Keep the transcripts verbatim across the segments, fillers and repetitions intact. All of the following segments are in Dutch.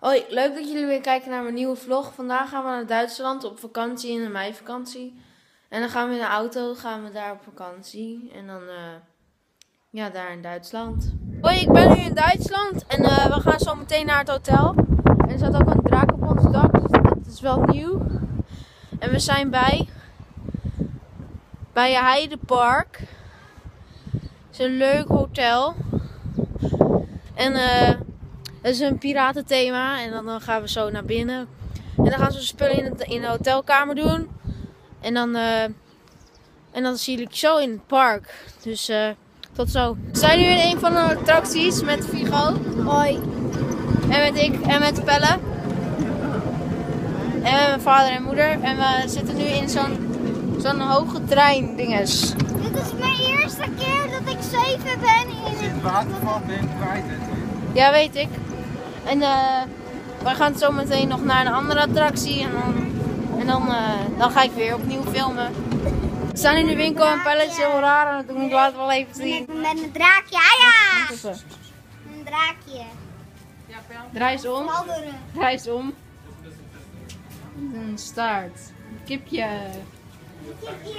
Hoi, leuk dat jullie weer kijken naar mijn nieuwe vlog. Vandaag gaan we naar Duitsland op vakantie, in de meivakantie. En dan gaan we in de auto, gaan we daar op vakantie. En dan, uh, ja, daar in Duitsland. Hoi, ik ben nu in Duitsland en uh, we gaan zo meteen naar het hotel. En er staat ook een draak op ons dak, dus dat is wel nieuw. En we zijn bij, bij Heidepark. Het is een leuk hotel. En eh... Uh, Het is een piratenthema en dan, dan gaan we zo naar binnen. En dan gaan ze spullen in, het, in de hotelkamer doen. En dan, uh, en dan zie ik zo in het park. Dus uh, tot zo. We zijn nu in een van de attracties met Vigo. Hoi. En met ik en met Pelle. En met mijn vader en moeder. En we zitten nu in zo'n zo'n hoge trein dinges. Dit is mijn eerste keer dat ik zeven ben in het waterval ben ik kwijt. Ja, weet ik. En uh, we gaan zo meteen nog naar een andere attractie en dan, en dan, uh, dan ga ik weer opnieuw filmen. We staan in de winkel en Pelle is heel raar aan het doen. Ik laat het wel even zien. Met, met een draakje, ah ja! Een draakje. Draai eens om. Fladderen. Draai eens om. Een staart. Een kipje. Kipje.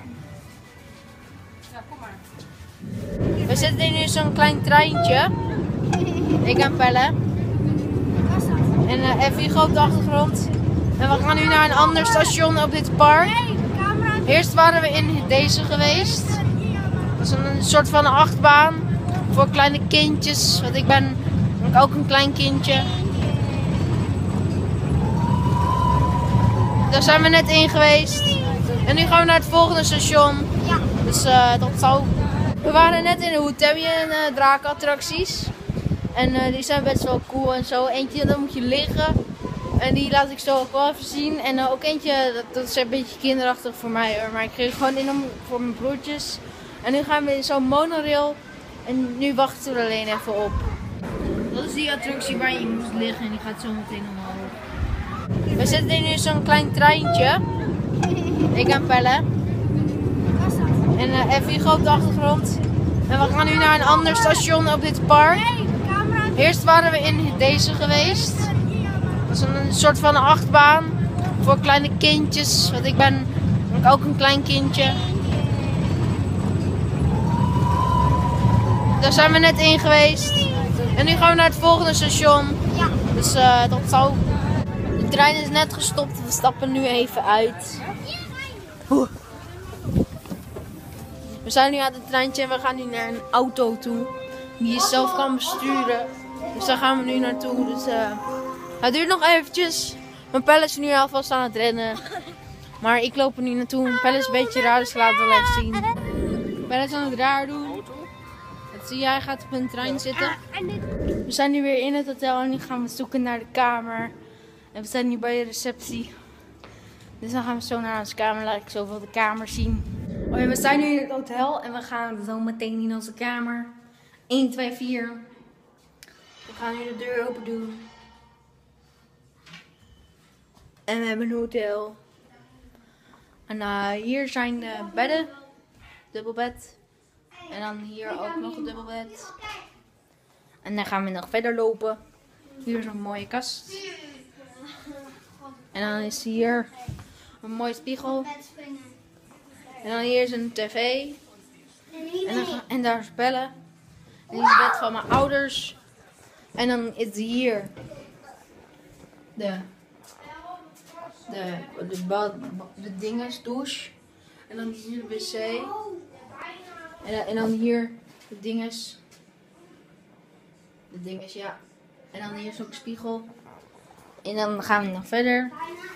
Ja, kom maar. We zitten in nu zo'n klein treintje. Ik en Pelle. En uh, Vigo op de achtergrond. En we gaan nu naar een ander station op dit park. Eerst waren we in deze geweest. Dat is een, een soort van achtbaan. Voor kleine kindjes. Want ik ben ook een klein kindje. Daar zijn we net in geweest. En nu gaan we naar het volgende station. Dus uh, tot zo. We waren net in de Hoetemje en uh, drakenattracties. En uh, die zijn best wel cool en zo. Eentje, dan moet je liggen. En die laat ik zo ook wel even zien. En uh, ook eentje, dat, dat is een beetje kinderachtig voor mij hoor. Maar ik kreeg gewoon in om voor mijn broertjes. En nu gaan we in zo'n monorail. En nu wachten we er alleen even op. Dat is die attractie waar je moest liggen. En die gaat zo meteen omhoog. We zitten nu in zo'n klein treintje. Ik en Pelle. En uh, Vigo op de achtergrond. En we gaan nu naar een ander station op dit park. Eerst waren we in deze geweest. Dat is een, een soort van achtbaan. Voor kleine kindjes. Want ik ben ook een klein kindje. Daar zijn we net in geweest. En nu gaan we naar het volgende station. Dus uh, tot zo. De trein is net gestopt. We stappen nu even uit. Oeh. We zijn nu aan het treintje en we gaan nu naar een auto toe. Die je zelf kan besturen. Dus daar gaan we nu naartoe. Dus uh, het duurt nog eventjes. Mijn Pelle is nu alvast aan het rennen. Maar ik loop er nu naartoe. Mijn Pelle is een beetje raar, dus ik laat het wel even zien. Pelle is aan het raar doen. Dat zie jij, hij gaat op een trein zitten. We zijn nu weer in het hotel en nu gaan we zoeken naar de kamer. En we zijn nu bij de receptie. Dus dan gaan we zo naar onze kamer. Laat ik zoveel de kamer zien. Oh ja, we zijn nu in het hotel en we gaan zo meteen in onze kamer. één, twee, vier. We gaan nu de deur open doen. En we hebben een hotel. En uh, hier zijn de bedden. Dubbelbed. En dan hier ook nog een dubbelbed. En dan gaan we nog verder lopen. Hier is een mooie kast. En dan is hier een mooie spiegel. En dan hier is een tv. En, dan, en daar is bellen. En hier is het bed van mijn ouders. En dan is hier de, de, de, bad, de dinges, douche. En dan hier de wc. En, en dan hier de dinges. De dinges, ja. En dan hier is ook een spiegel. En dan gaan we nog verder.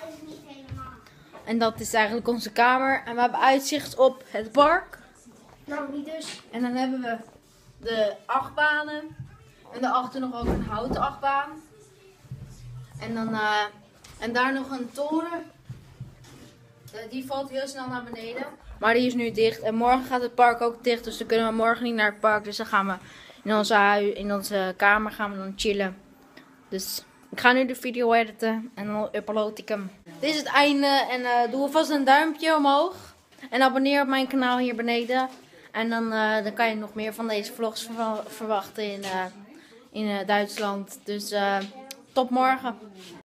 En dat is eigenlijk onze kamer. En we hebben uitzicht op het park. Nou, niet dus. En dan hebben we de achtbanen. En daarachter nog ook een houten achtbaan. En, dan, uh, en daar nog een toren. Uh, die valt heel snel naar beneden. Maar die is nu dicht. En morgen gaat het park ook dicht. Dus dan kunnen we morgen niet naar het park. Dus dan gaan we in onze, hui, in onze kamer gaan we dan chillen. Dus ik ga nu de video editen. En dan upload ik hem. Dit is het einde. En uh, doe alvast een duimpje omhoog. En abonneer op mijn kanaal hier beneden. En dan, uh, dan kan je nog meer van deze vlogs verwachten in, uh, in uh, Duitsland. Dus uh, tot tot morgen.